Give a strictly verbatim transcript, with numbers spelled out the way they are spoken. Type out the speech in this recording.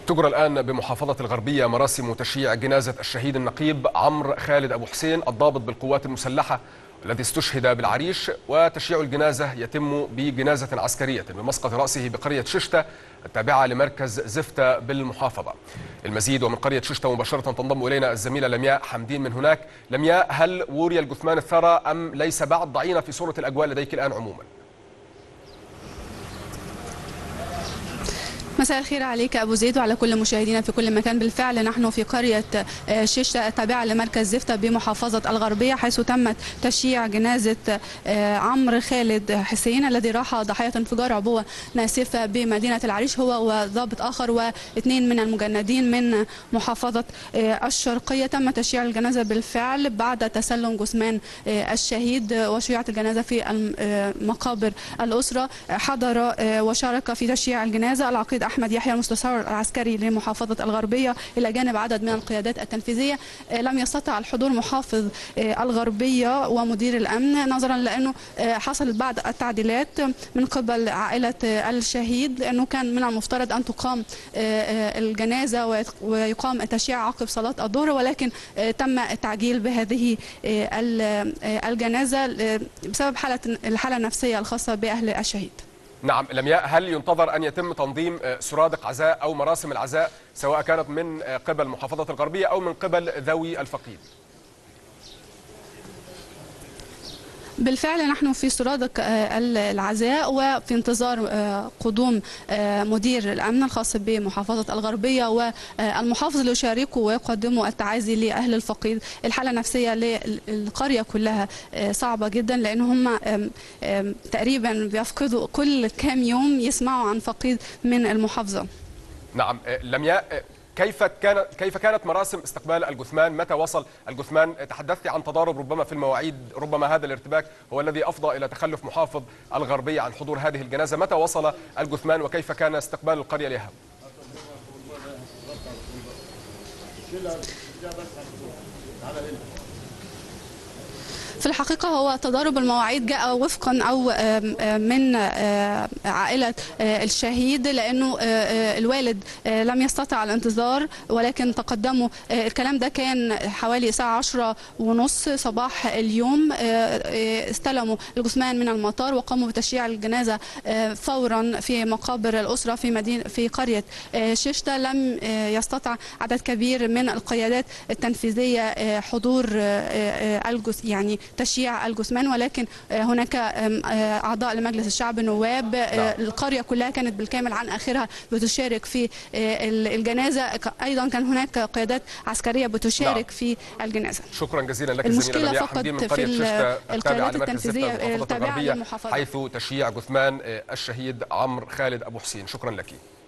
تجرى الآن بمحافظة الغربية مراسم تشييع جنازة الشهيد النقيب عمرو خالد أبو حسين الضابط بالقوات المسلحة الذي استشهد بالعريش، وتشييع الجنازة يتم بجنازة عسكرية بمسقط رأسه بقرية ششتة التابعة لمركز زفتة بالمحافظة. المزيد ومن قرية ششتة مباشرة تنضم إلينا الزميلة لمياء حمدين من هناك. لمياء، هل وري الجثمان الثرى أم ليس بعد؟ ضعينا في صورة الأجواء لديك الآن عموما. مساء الخير عليك أبو زيد وعلى كل مشاهدينا في كل مكان. بالفعل نحن في قرية ششتة التابعة لمركز زفتة بمحافظة الغربية، حيث تمت تشييع جنازة عمرو خالد حسين الذي راح ضحية انفجار عبوة ناسفة بمدينة العريش، هو وضابط آخر واثنين من المجندين من محافظة الشرقية. تم تشييع الجنازة بالفعل بعد تسلم جثمان الشهيد، وشيعت الجنازة في مقابر الأسرة. حضر وشارك في تشييع الجنازة العقيد أحمد يحيى المستشار العسكري لمحافظة الغربية إلى جانب عدد من القيادات التنفيذية. لم يستطع الحضور محافظ الغربية ومدير الأمن، نظرا لأنه حصلت بعض التعديلات من قبل عائلة الشهيد، لأنه كان من المفترض أن تقام الجنازة ويقام التشييع عقب صلاة الظهر، ولكن تم التعجيل بهذه الجنازة بسبب حالة الحالة النفسية الخاصة بأهل الشهيد. نعم لمياء، هل ينتظر أن يتم تنظيم سرادق عزاء أو مراسم العزاء سواء كانت من قبل محافظة الغربية أو من قبل ذوي الفقيد؟ بالفعل نحن في سرادق العزاء وفي انتظار قدوم مدير الأمن الخاص بمحافظة الغربية والمحافظ ليشاركوا ويقدموا التعازي لأهل الفقيد. الحالة النفسية للقرية كلها صعبة جدا، لأن هم تقريبا بيفقدوا كل كام يوم يسمعوا عن فقيد من المحافظة. نعم لمياء، كيف كانت كيف كانت مراسم استقبال الجثمان؟ متى وصل الجثمان؟ تحدثت عن تضارب ربما في المواعيد، ربما هذا الارتباك هو الذي افضى الى تخلف محافظ الغربيه عن حضور هذه الجنازه. متى وصل الجثمان وكيف كان استقبال القريه لها؟ في الحقيقة هو تضارب المواعيد جاء وفقا أو من عائلة الشهيد، لأنه الوالد لم يستطع الانتظار ولكن تقدموا. الكلام ده كان حوالي الساعة عشرة ونص صباح اليوم. استلموا الجثمان من المطار وقاموا بتشييع الجنازة فورا في مقابر الأسرة في مدينة في قرية ششتة. لم يستطع عدد كبير من القيادات التنفيذية حضور الجث يعني تشييع الجثمان، ولكن هناك أعضاء لمجلس الشعب، نواب، القرية كلها كانت بالكامل عن آخرها بتشارك في الجنازة. أيضا كان هناك قيادات عسكرية بتشارك في الجنازة. شكرا جزيلا لك المشكلة فقط في القيادات التنفيذية التابعة للمحافظة، حيث تشييع جثمان الشهيد عمرو خالد أبو حسين. شكرا لك.